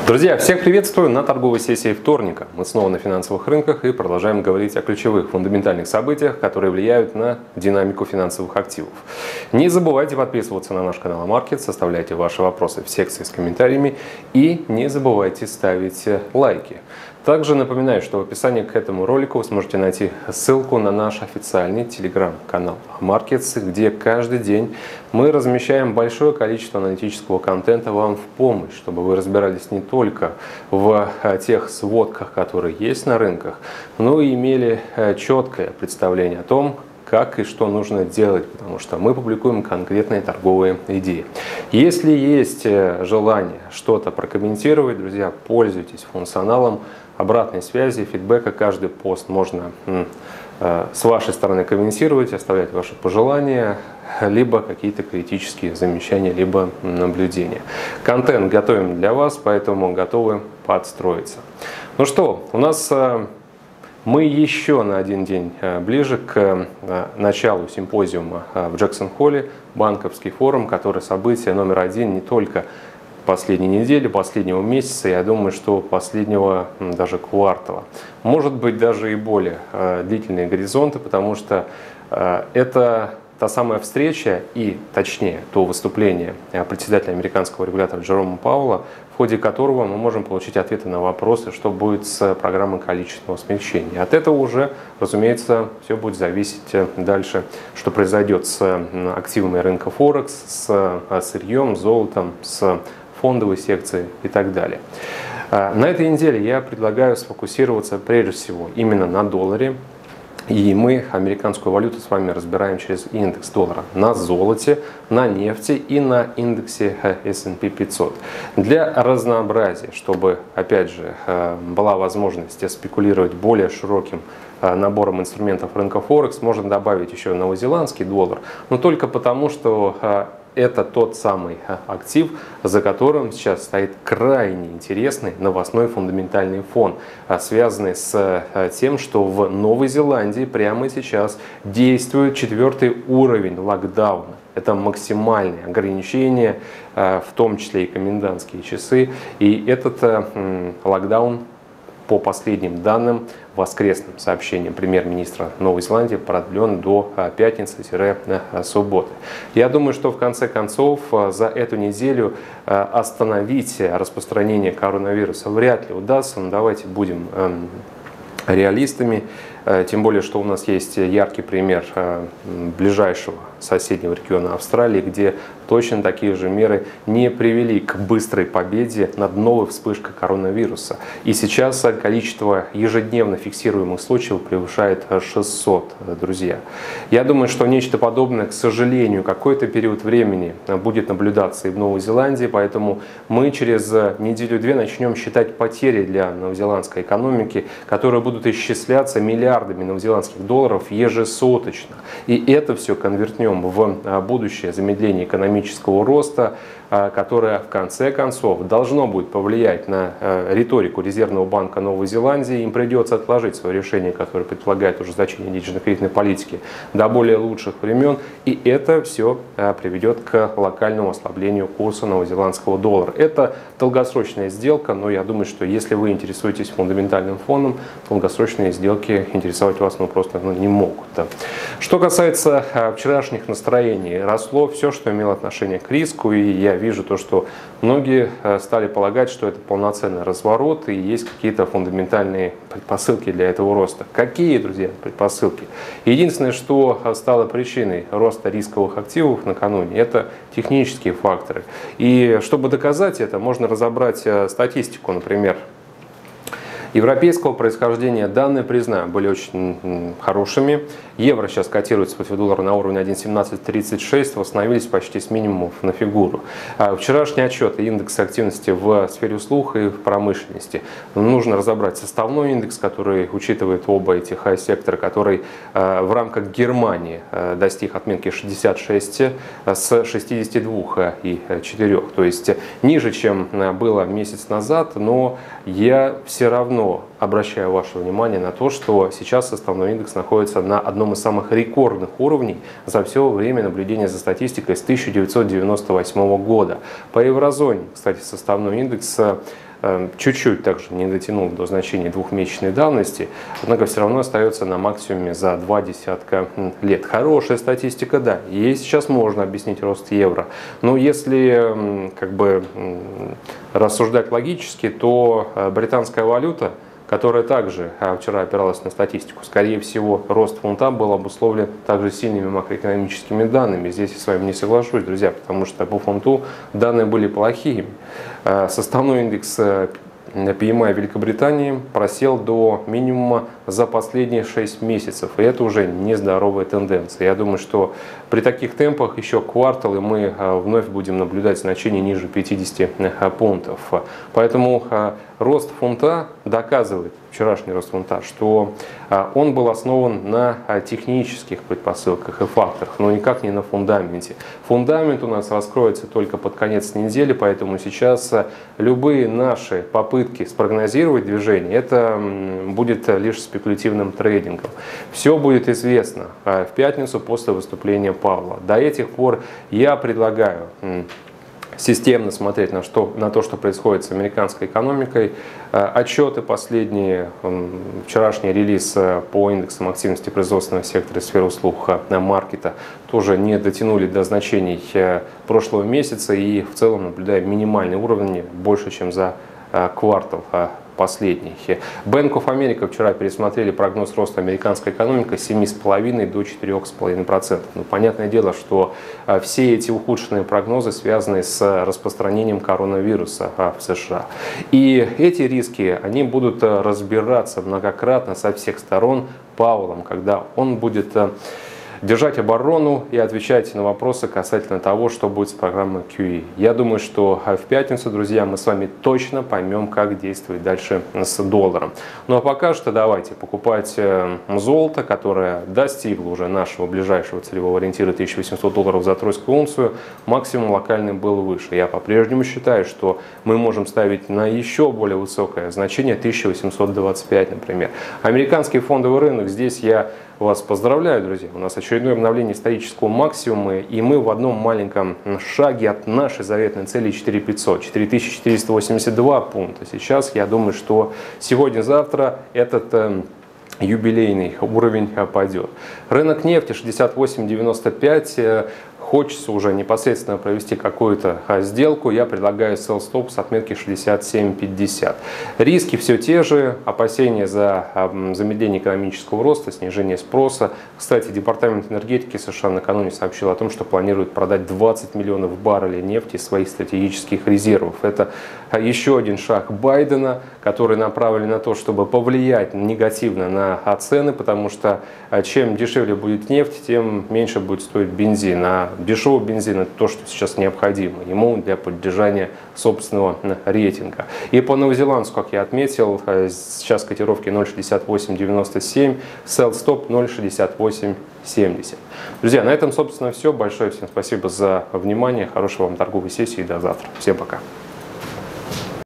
Друзья, всех приветствую на торговой сессии вторника. Мы снова на финансовых рынках и продолжаем говорить о ключевых фундаментальных событиях, которые влияют на динамику финансовых активов. Не забывайте подписываться на наш канал Markets, оставляйте ваши вопросы в секции с комментариями и не забывайте ставить лайки. Также напоминаю, что в описании к этому ролику вы сможете найти ссылку на наш официальный телеграм-канал Markets, где каждый день мы размещаем большое количество аналитического контента вам в помощь, чтобы вы разбирались не только в тех сводках, которые есть на рынках, но и имели четкое представление о том, как и что нужно делать, потому что мы публикуем конкретные торговые идеи. Если есть желание что-то прокомментировать, друзья, пользуйтесь функционалом обратной связи, фидбэка. Каждый пост можно с вашей стороны комментировать, оставлять ваши пожелания, либо какие-то критические замечания, либо наблюдения. Контент готовим для вас, поэтому готовы подстроиться. Ну что, у нас мы еще на один день ближе к началу симпозиума в Джексон-Холле, банковский форум, который событие номер один не только последней недели, последнего месяца, я думаю, что последнего даже квартала. Может быть, даже и более длительные горизонты, потому что это та самая встреча и, точнее, то выступление председателя американского регулятора Джерома Пауэлла, в ходе которого мы можем получить ответы на вопросы, что будет с программой количественного смягчения. От этого уже, разумеется, все будет зависеть дальше, что произойдет с активами рынка Форекс, с сырьем, золотом, с фондовой секции и так далее. На этой неделе я предлагаю сфокусироваться прежде всего именно на долларе. И мы американскую валюту с вами разбираем через индекс доллара на золоте, на нефти и на индексе S&P 500. Для разнообразия, чтобы, опять же, была возможность спекулировать более широким набором инструментов рынка Форекс, можно добавить еще новозеландский доллар, но только потому, что это тот самый актив, за которым сейчас стоит крайне интересный новостной фундаментальный фон, связанный с тем, что в Новой Зеландии прямо сейчас действует 4-й уровень локдауна. Это максимальные ограничения, в том числе и комендантские часы. И этот локдаун, по последним данным, воскресным сообщением премьер-министра Новой Зеландии, продлен до пятницы-субботы. Я думаю, что в конце концов за эту неделю остановить распространение коронавируса вряд ли удастся, но давайте будем реалистами, тем более, что у нас есть яркий пример ближайшего соседнего региона Австралии, где точно такие же меры не привели к быстрой победе над новой вспышкой коронавируса. И сейчас количество ежедневно фиксируемых случаев превышает 600, друзья. Я думаю, что нечто подобное, к сожалению, какой-то период времени будет наблюдаться и в Новой Зеландии, поэтому мы через неделю-две начнем считать потери для новозеландской экономики, которые будут исчисляться миллиардами новозеландских долларов ежесуточно. И это все конвертнем в будущее замедление экономического роста, которое в конце концов должно будет повлиять на риторику Резервного банка Новой Зеландии. Им придется отложить свое решение, которое предполагает ужесточение денежно-кредитной политики, до более лучших времен. И это все приведет к локальному ослаблению курса новозеландского доллара. Это долгосрочная сделка, но я думаю, что если вы интересуетесь фундаментальным фоном, долгосрочные сделки интересовать вас просто не могут. Что касается вчерашних настроений, росло все, что имело отношение к риску, и я вижу то, что многие стали полагать, что это полноценный разворот и есть какие-то фундаментальные предпосылки для этого роста. Какие, друзья, предпосылки? Единственное, что стало причиной роста рисковых активов накануне, это технические факторы. И чтобы доказать это, можно разобрать статистику, например, европейского происхождения данные, признаю, были очень хорошими. Евро сейчас котируется против доллара на уровне 1.1736, восстановились почти с минимумов на фигуру. Вчерашний отчет и индекс активности в сфере услуг и в промышленности. Нужно разобрать составной индекс, который учитывает оба этих сектора, который в рамках Германии достиг отметки 66 с 62,4. То есть ниже, чем было месяц назад, но я все равно обращаю ваше внимание на то, что сейчас составной индекс находится на одном из самых рекордных уровней за все время наблюдения за статистикой с 1998 года. По еврозоне, кстати, составной индекс чуть-чуть также не дотянул до значения двухмесячной давности, однако все равно остается на максимуме за 2 десятка лет. Хорошая статистика, да, ей сейчас можно объяснить рост евро, но если рассуждать логически, то британская валюта, которая также вчера опиралась на статистику, скорее всего, рост фунта был обусловлен также сильными макроэкономическими данными. Здесь я с вами не соглашусь, друзья, потому что по фунту данные были плохими. Составной индекс PMI Великобритании просел до минимума за последние 6 месяцев. И это уже нездоровая тенденция. Я думаю, что при таких темпах еще квартал, и мы вновь будем наблюдать значение ниже 50 пунктов. Поэтому рост фунта доказывает, вчерашний рост фунта, что он был основан на технических предпосылках и факторах, но никак не на фундаменте. Фундамент у нас раскроется только под конец недели, поэтому сейчас любые наши попытки спрогнозировать движение, это будет лишь спекулятивным трейдингом. Все будет известно в пятницу после выступления Павла. До этих пор я предлагаю системно смотреть на то, что происходит с американской экономикой. Отчеты последние, вчерашний релиз по индексам активности производственного сектора и сферы услуг маркета тоже не дотянули до значений прошлого месяца, и в целом наблюдаем минимальные уровни больше, чем за квартал последний. Bank of America вчера пересмотрели прогноз роста американской экономики с 7,5 до 4,5%. Ну, понятное дело, что все эти ухудшенные прогнозы связаны с распространением коронавируса в США. И эти риски, они будут разбираться многократно со всех сторон Пауэллом, когда он будет держать оборону и отвечать на вопросы касательно того, что будет с программой QE. Я думаю, что в пятницу, друзья, мы с вами точно поймем, как действовать дальше с долларом. Ну а пока что давайте покупать золото, которое достигло уже нашего ближайшего целевого ориентира $1800 за тройскую унцию. Максимум локальный был выше. Я по-прежнему считаю, что мы можем ставить на еще более высокое значение 1825, например. Американский фондовый рынок, здесь я вас поздравляю, друзья. У нас очередное обновление исторического максимума, и мы в одном маленьком шаге от нашей заветной цели 4500, 4482 пункта. Сейчас я думаю, что сегодня-завтра этот юбилейный уровень пойдет. Рынок нефти 68.95. Хочется уже непосредственно провести какую-то сделку, я предлагаю sell stop с отметки 67.50. Риски все те же, опасения за замедление экономического роста, снижение спроса. Кстати, Департамент энергетики США накануне сообщил о том, что планирует продать 20 миллионов баррелей нефти из своих стратегических резервов. Это еще один шаг Байдена, который направлен на то, чтобы повлиять негативно на цены, потому что чем дешевле будет нефть, тем меньше будет стоить бензин. А дешевый бензин — это то, что сейчас необходимо ему для поддержания собственного рейтинга. И по новозеландцу, как я отметил, сейчас котировки 0,6897, sell stop 0,6870. Друзья, на этом, собственно, все. Большое всем спасибо за внимание, хорошей вам торговой сессии и до завтра. Всем пока.